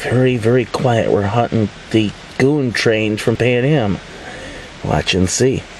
very, very quiet. We're hunting the goon train from Pan Am. Watch and see.